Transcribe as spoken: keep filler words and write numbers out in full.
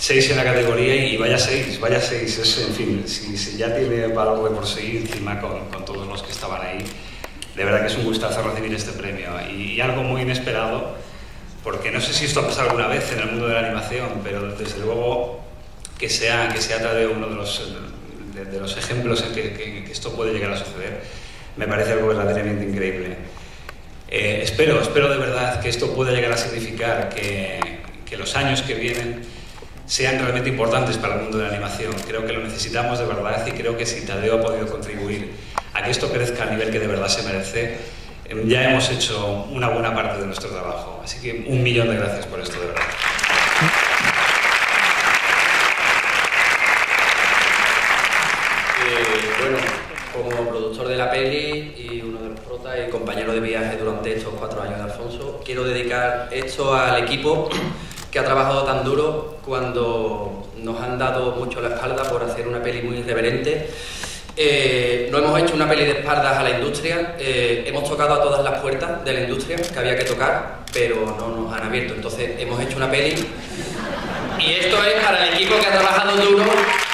seis en la categoría y vaya seis, vaya seis, es, en fin, si, si ya tiene valor de por sí encima con, con todos los que estaban ahí, de verdad que es un gustazo recibir este premio y, y algo muy inesperado, porque no sé si esto ha pasado alguna vez en el mundo de la animación, pero desde luego que sea, que sea Tadeo uno de los, de, de los ejemplos en que, que, que esto puede llegar a suceder, me parece algo verdaderamente increíble. Eh, espero, espero de verdad que esto pueda llegar a significar que, que los años que vienen sean realmente importantes para el mundo de la animación. Creo que lo necesitamos de verdad y creo que si Tadeo ha podido contribuir a que esto crezca al nivel que de verdad se merece, ya hemos hecho una buena parte de nuestro trabajo. Así que un millón de gracias por esto, de verdad. Eh, bueno, como productor de la peli y uno de los protas y compañero de viaje durante estos cuatro años de Alfonso, quiero dedicar esto al equipo que ha trabajado tan duro cuando nos han dado mucho la espalda por hacer una peli muy irreverente. Eh, no hemos hecho una peli de espaldas a la industria, eh, hemos tocado a todas las puertas de la industria que había que tocar, pero no nos han abierto. Entonces hemos hecho una peli y esto es para el equipo que ha trabajado duro